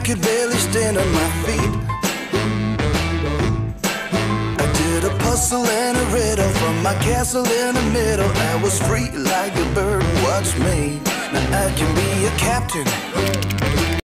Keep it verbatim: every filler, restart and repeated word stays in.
could barely stand on my feet. I did a puzzle and a riddle from my castle in the middle. I was free like a bird, watch me. Now I can be a captain.